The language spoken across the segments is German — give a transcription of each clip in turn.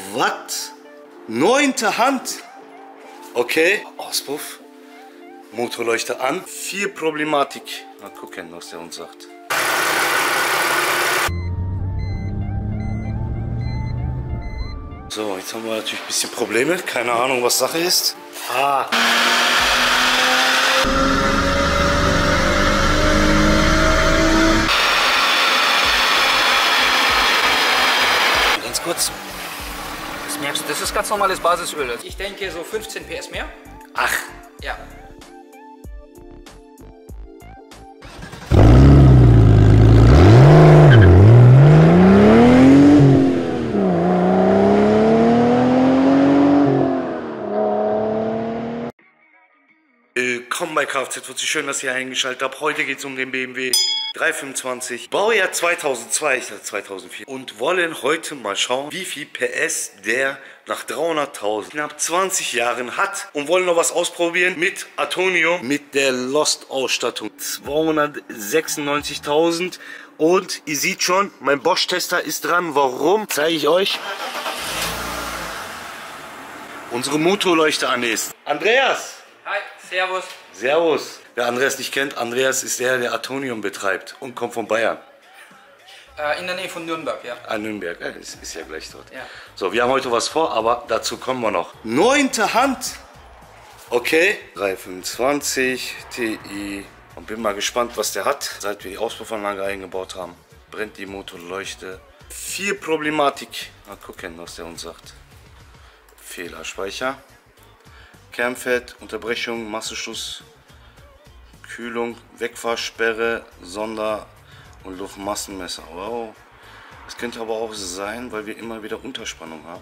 Was? 9. Hand? Okay. Auspuff. Motorleuchte an. 4 Problematik. Mal gucken, was der uns sagt. So, jetzt haben wir natürlich ein bisschen Probleme. Keine Ahnung, was Sache ist. Ganz kurz. Das merkst du, das ist ganz normales Basisöl. Ich denke so 15 PS mehr. Ach. Ja. Willkommen bei Kfz. Schön, dass ihr eingeschaltet habt. Heute geht es um den BMW 325, Baujahr 2002, ich sag 2004. Und wollen heute mal schauen, wie viel PS der nach 300.000, knapp 20 Jahren hat. Und wollen noch was ausprobieren mit Atonium, mit der Lost-Ausstattung. 296.000. Und ihr seht schon, mein Bosch-Tester ist dran. Warum? Zeige ich euch. Unsere Motorleuchte an ist. Andreas! Hi, servus. Servus. Wer Andreas nicht kennt, Andreas ist der, der Atonium betreibt und kommt von Bayern. In der Nähe von Nürnberg, ja. An Nürnberg, ja, ist ja gleich dort. Ja. So, wir haben heute was vor, aber dazu kommen wir noch. 9. Hand. Okay. 325 Ti. Und bin mal gespannt, was der hat. Seit wir die Auspuffanlage eingebaut haben, brennt die Motorleuchte. 4 Problematik. Mal gucken, was der uns sagt. Fehlerspeicher. Kernfett, Unterbrechung, Massenschluss, Kühlung, Wegfahrsperre, Sonder- und Luftmassenmesser. Wow. Das könnte aber auch sein, weil wir immer wieder Unterspannung haben.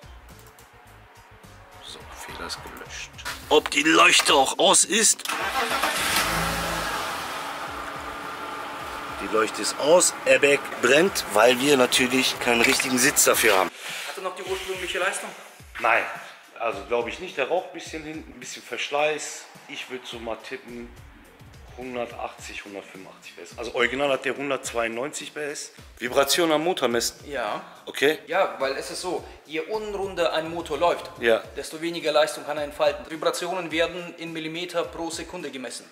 So, Fehler ist gelöscht. Ob die Leuchte auch aus ist? Die Leuchte ist aus, Airbag brennt, weil wir natürlich keinen richtigen Sitz dafür haben. Hat er noch die ursprüngliche Leistung? Nein. Also glaube ich nicht, der raucht ein bisschen hinten, ein bisschen Verschleiß. Ich würde so mal tippen 180, 185 PS. Also original hat der 192 PS. Vibration am Motor messen. Ja. Okay. Ja, weil es ist so, je unrunder ein Motor läuft, Ja. desto weniger Leistung kann er entfalten. Vibrationen werden in Millimeter pro Sekunde gemessen.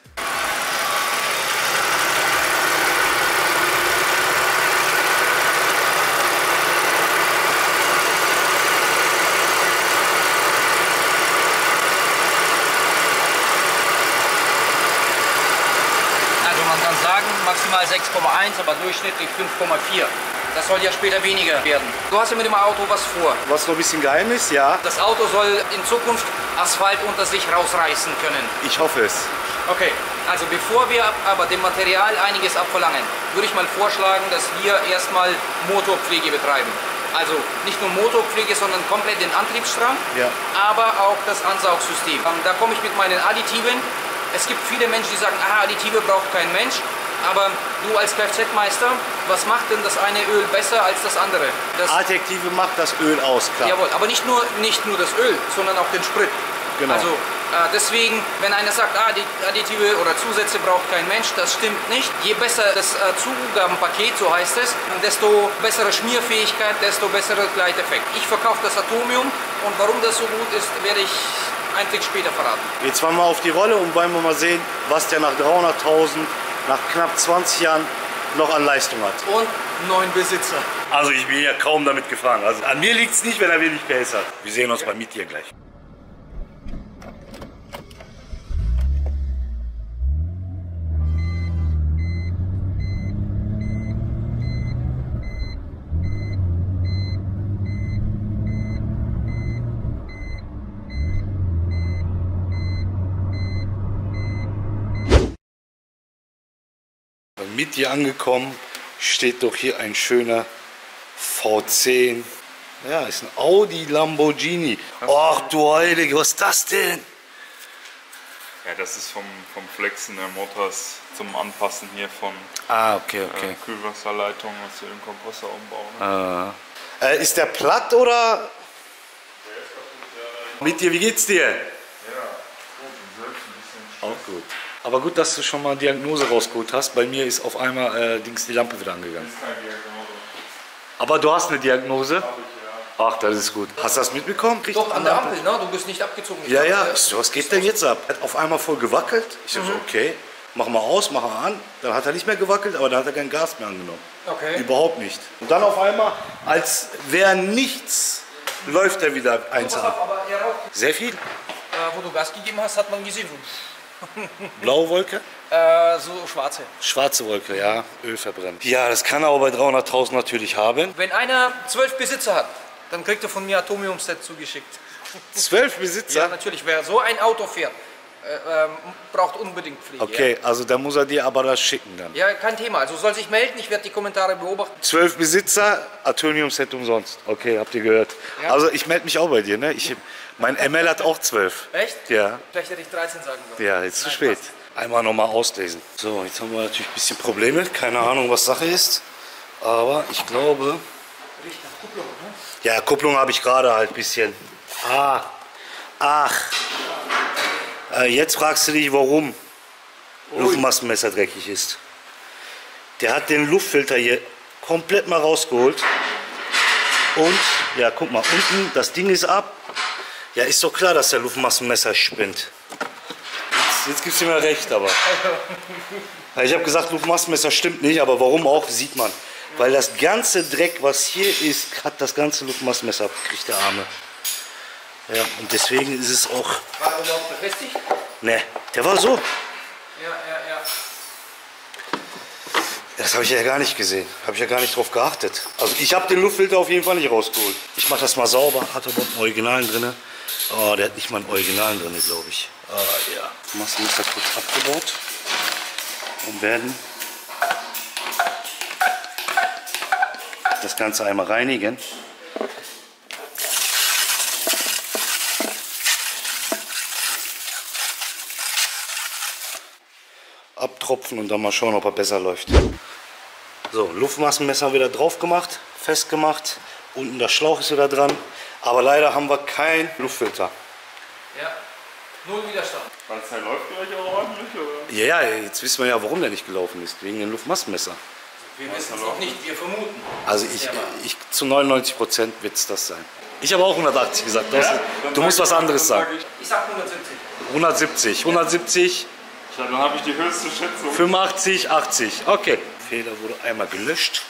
Maximal 6,1, aber durchschnittlich 5,4. Das soll ja später weniger werden. Du hast ja mit dem Auto was vor. Was noch ein bisschen Geheimnis, ja. Das Auto soll in Zukunft Asphalt unter sich rausreißen können. Ich hoffe es. Okay, also bevor wir aber dem Material einiges abverlangen, würde ich mal vorschlagen, dass wir erstmal Motorpflege betreiben. Also nicht nur Motorpflege, sondern komplett den Antriebsstrang, Ja. aber auch das Ansaugsystem. Da komme ich mit meinen Additiven. Es gibt viele Menschen, die sagen, Additive braucht kein Mensch. Aber du als Kfz-Meister, was macht denn das eine Öl besser als das andere? Das Adjektive macht das Öl aus, klar. Jawohl, aber nicht nur das Öl, sondern auch den Sprit. Genau. Also deswegen, wenn einer sagt, die Additive oder Zusätze braucht kein Mensch, das stimmt nicht. Je besser das Zugabenpaket, so heißt es, desto bessere Schmierfähigkeit, desto besserer Gleiteffekt. Ich verkaufe das Atomium und warum das so gut ist, werde ich einen Tick später verraten. Jetzt fahren wir auf die Rolle und wollen wir mal sehen, was der nach 300.000, nach knapp 20 Jahren noch an Leistung hat. Und 9 Besitzer. Also ich bin ja kaum damit gefahren. Also an mir liegt es nicht, wenn er wenig PS hat. Wir sehen uns beim Miettier gleich. Mit hier angekommen, steht doch hier ein schöner V10. Ja, ist ein Audi Lamborghini. Ach du Heilige, was ist das denn? Ja, das ist vom Flexen der Motors zum Anpassen hier von Okay. Kühlwasserleitung, was wir den Kompressor umbauen. Ist der platt oder? Der ist kaputt, ja. Mit dir, wie geht's dir? Ja, gut, und selbst ein bisschen Auch gut. Aber gut, dass du schon mal Diagnose rausgeholt hast. Bei mir ist auf einmal die Lampe wieder angegangen. ist keine Diagnose. Aber du hast eine Diagnose? Hab ich, ja. Ach, das ist gut. Hast du das mitbekommen? Doch, an der Ampel, ne? Du bist nicht abgezogen. Ja, ja. Was geht denn jetzt ab? Hat auf einmal voll gewackelt. Ich so, okay, mach mal aus, mach mal an. Dann hat er nicht mehr gewackelt, aber dann hat er kein Gas mehr angenommen. Okay. Überhaupt nicht. Und dann auf einmal, als wäre nichts, läuft er wieder eins ab. Aber er raucht. Sehr viel. Wo du Gas gegeben hast, hat man gesehen. Blaue Wolke? So schwarze. Schwarze Wolke, ja. Öl verbrennt. Ja, das kann er auch bei 300.000 natürlich haben. Wenn einer 12 Besitzer hat, dann kriegt er von mir Atomium-Set zugeschickt. 12 Besitzer? Ja, natürlich. Wer so ein Auto fährt, braucht unbedingt Pflege. Okay, Ja. also da muss er dir aber das schicken dann. Ja, kein Thema. Also soll sich melden, ich werde die Kommentare beobachten. 12 Besitzer, Atomium-Set umsonst. Okay, habt ihr gehört. Ja. Also ich melde mich auch bei dir, ne? Mein ML hat auch 12. Echt? Ja. Vielleicht hätte ich 13 sagen sollen. Ja, jetzt zu Nein, spät. passt. Einmal nochmal auslesen. So, jetzt haben wir natürlich ein bisschen Probleme. Keine Ahnung, was Sache ist. Aber ich glaube... Riecht nach Kupplung, ne? Ja, Kupplung habe ich gerade halt ein bisschen. Ach. Jetzt fragst du dich, warum Luftmassenmesser dreckig ist. Der hat den Luftfilter hier komplett mal rausgeholt. Und, ja, guck mal, unten, das Ding ist ab. Ja, ist doch klar, dass der Luftmassenmesser spinnt. Jetzt gibst du mir recht, aber. Ich habe gesagt, Luftmassenmesser stimmt nicht, aber warum auch, sieht man. Weil das ganze Dreck, was hier ist, hat das ganze Luftmassenmesser abgekriegt, der Arme. Ja, und deswegen ist es auch... War er überhaupt befestigt? Ne, der war so. Ja. Das habe ich ja gar nicht gesehen. Habe ich ja gar nicht drauf geachtet. Also ich habe den Luftfilter auf jeden Fall nicht rausgeholt. Ich mache das mal sauber. Hat er überhaupt einen Originalen drin? Oh, der hat nicht mal einen Originalen drin, glaube ich. Ja. Massenmesser kurz abgebaut. Und werden das Ganze einmal reinigen. Abtropfen und dann mal schauen, ob er besser läuft. So, Luftmassenmesser wieder drauf gemacht, festgemacht. Unten der Schlauch ist wieder dran. Aber leider haben wir keinen Luftfilter. Ja. Null Widerstand. Weil es läuft gleich auch ordentlich, oder? Ja, jetzt wissen wir ja, warum der nicht gelaufen ist. Wegen dem Luftmassenmesser. Wir wissen es noch nicht, wir vermuten. Also ich zu 99% wird es das sein. Ich habe auch 180 gesagt. Du musst was anderes sagen. Ich sag 170. 170, 170, Ja, dann habe ich die höchste Schätzung. 85, 80. Okay. Fehler wurde einmal gelöscht.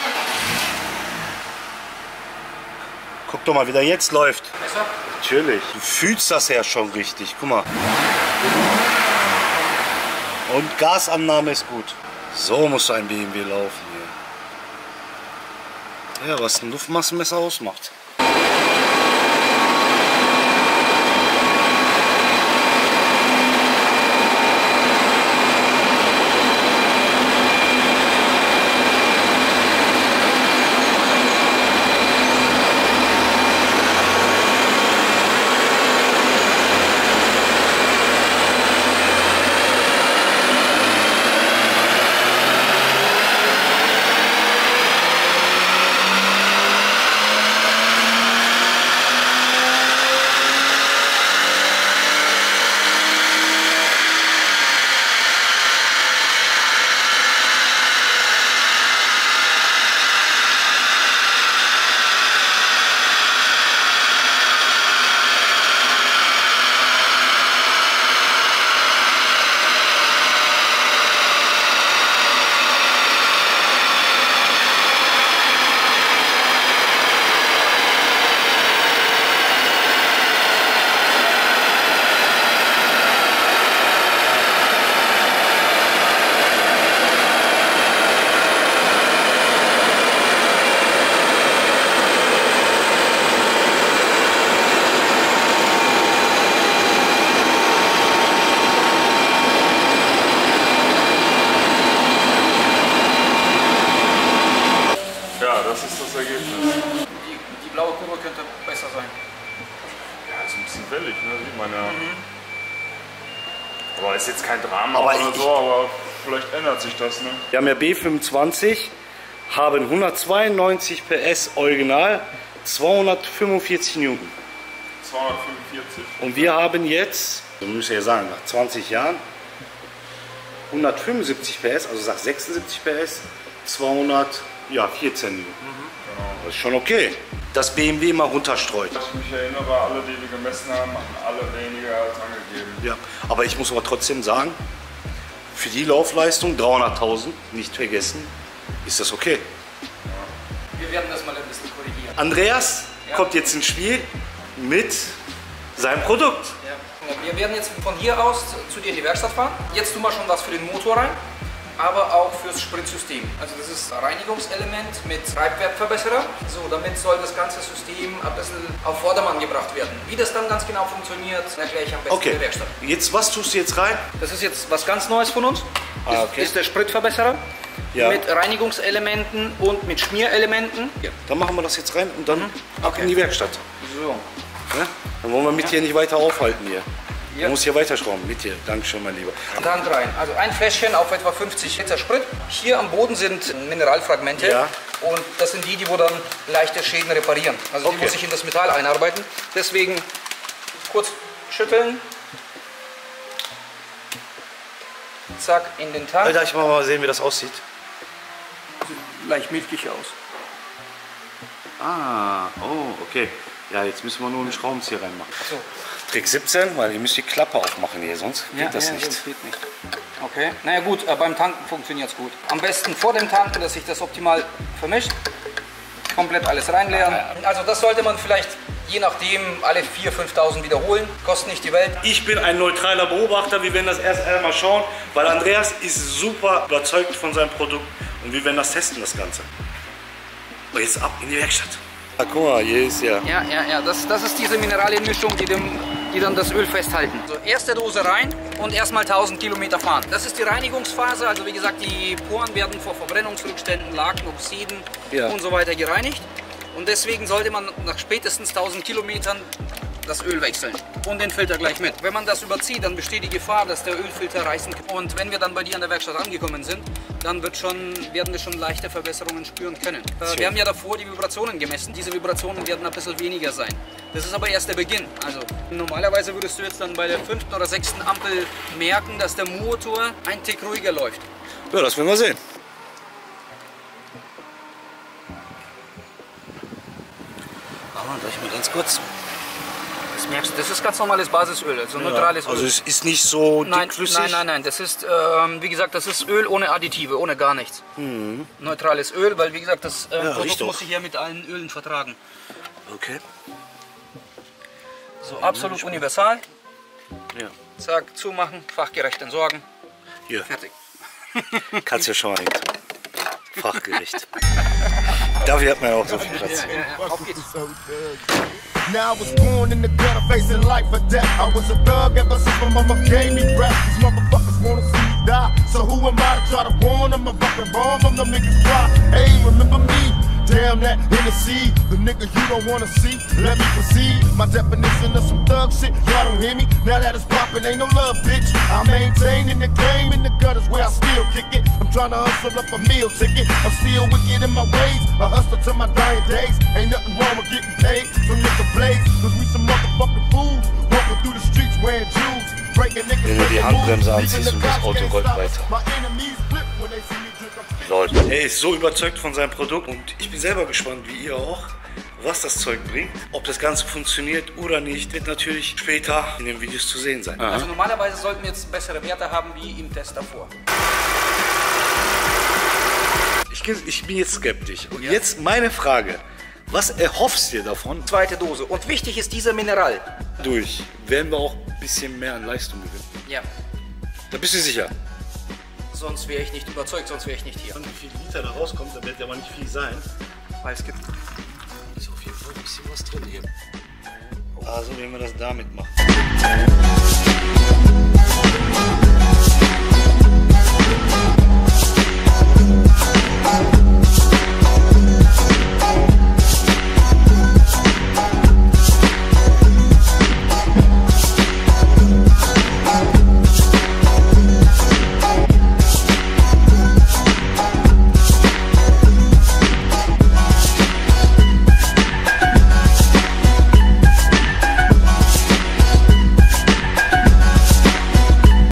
Guck doch mal, wie der jetzt läuft. Besser? Natürlich. Du fühlst das ja schon richtig. Guck mal. Und Gasannahme ist gut. So muss ein BMW laufen hier. Ja, was ein Luftmassenmesser ausmacht. Die blaue Kurve könnte besser sein. Ja, ist ein bisschen wellig, ne? Sieht man ja. Aber ist jetzt kein Drama Aber oder so, aber vielleicht ändert sich das, ne? Wir haben ja B25, haben 192 PS Original, 245 Newton. 245. Und wir haben jetzt, so müssen wir ja sagen, nach 20 Jahren 175 PS, also sag 76 PS, 214 Newton. Das ist schon okay. das BMW immer runterstreut. Ich mich erinnere, alle, die wir gemessen haben, machen alle weniger als angegeben. Ja, aber ich muss aber trotzdem sagen, für die Laufleistung 300.000, nicht vergessen, ist das okay. Wir werden das mal ein bisschen korrigieren. Andreas kommt jetzt ins Spiel mit seinem Produkt. Ja. Wir werden jetzt von hier aus zu dir in die Werkstatt fahren. Jetzt tun wir schon was für den Motor rein, aber auch fürs Spritsystem. Also das ist ein Reinigungselement mit Treibwertverbesserer. So, damit soll das ganze System ein bisschen auf Vordermann gebracht werden. Wie das dann ganz genau funktioniert, erkläre ich am besten in der Werkstatt. Jetzt, was tust du jetzt rein? Das ist jetzt was ganz Neues von uns. Ah, okay. Ist der Spritverbesserer. Ja. Mit Reinigungselementen und mit Schmierelementen. Ja. Dann machen wir das jetzt rein und dann ab in die Werkstatt. So. Ja? Dann wollen wir mit hier nicht weiter aufhalten hier. Ja. Du musst hier weiterschrauben, mit dir. Dankeschön, mein Lieber. Dann rein. Also ein Fläschchen auf etwa 50 Liter Sprit. Hier am Boden sind Mineralfragmente. Ja. Und das sind die, wo dann leichte Schäden reparieren. Also die muss ich in das Metall einarbeiten. Deswegen kurz schütteln. Zack, in den Tank. Alter, ich mal sehen, wie das aussieht. Leicht milchig aus. Ah, oh, okay. Ja, jetzt müssen wir nur einen Schraubenzieher reinmachen. So. Trick 17, weil ihr müsst die Klappe aufmachen hier, sonst geht das nicht. Sonst geht nicht. Okay, naja gut, beim Tanken funktioniert es gut. Am besten vor dem Tanken, dass sich das optimal vermischt. Komplett alles reinleeren. Also das sollte man vielleicht je nachdem alle 4.000, 5.000 wiederholen. Kostet nicht die Welt. Ich bin ein neutraler Beobachter, wir werden das erst einmal schauen, weil Andreas ist super überzeugt von seinem Produkt und wir werden das testen, das Ganze. Und jetzt ab in die Werkstatt. Ah, guck mal, hier ist ja... Ja, das ist diese Mineralienmischung, die dann das Öl festhalten. Also erste Dose rein und erstmal 1000 Kilometer fahren. Das ist die Reinigungsphase, also wie gesagt, die Poren werden vor Verbrennungsrückständen, Laken, Oxiden und so weiter gereinigt. Und deswegen sollte man nach spätestens 1000 Kilometern das Öl wechseln und den Filter gleich mit. Wenn man das überzieht, dann besteht die Gefahr, dass der Ölfilter reißen kann. Und wenn wir dann bei dir an der Werkstatt angekommen sind, dann werden wir schon leichte Verbesserungen spüren können. Wir haben ja davor die Vibrationen gemessen. Diese Vibrationen werden ein bisschen weniger sein. Das ist aber erst der Beginn. Also normalerweise würdest du jetzt dann bei der 5. oder 6. Ampel merken, dass der Motor ein Tick ruhiger läuft. Ja, das werden wir sehen. Aber gleich mal ganz kurz. Das merkst du, das ist ganz normales Basisöl, also neutrales Öl. Also es ist nicht so dickflüssig? Nein, das ist, wie gesagt, das ist Öl ohne Additive, ohne gar nichts. Neutrales Öl, weil wie gesagt, das Produkt muss sich ja mit allen Ölen vertragen. Okay. So, absolut universal. Ja. Zack, zumachen, fachgerecht entsorgen. Hier. Fertig. Kannst du schon mal nicht. Fachgerecht. Dafür hat man ja auch so viel Platz. Auf geht's. Now I was born in the gutter, facing life or death. I was a thug ever since my mama gave me breath. These motherfuckers wanna see me die. So who am I to try to warn them? I'm fucking wrong from them niggas fly. Hey, remember me? Damn that Hennessy, the nigga you don't wanna see. Let me proceed. My definition of some thug shit, y'all don't hear me. Now that it's poppin', ain't no love, bitch. I maintain in the game, in the gutters where I still kick it. I'm trying to hustle up a meal ticket. I'm still wicked in my ways. A hustler to my dying days. Ain't nothing wrong with getting paid from nigga blaze. Cause we some motherfucking fools. Walking through the streets wearing jewels. Breaking niggas. Wenn du die Handbremse anziehst und das Auto rollt weiter. Leute, er ist so überzeugt von seinem Produkt und ich bin selber gespannt, wie ihr auch, was das Zeug bringt. Ob das Ganze funktioniert oder nicht, wird natürlich später in den Videos zu sehen sein. Also normalerweise sollten wir jetzt bessere Werte haben wie im Test davor. Ich bin jetzt skeptisch. Und jetzt meine Frage. Was erhoffst du dir davon? Zweite Dose. Und wichtig ist dieser Mineral. Durch werden wir auch ein bisschen mehr an Leistung gewinnen. Ja. Da bist du sicher? Sonst wäre ich nicht überzeugt, sonst wäre ich nicht hier. Wie viel Liter da rauskommt, da wird ja aber nicht viel sein. Weil es gibt... Ist auf jeden Fall ein bisschen was drin hier. Also wenn wir das damit machen.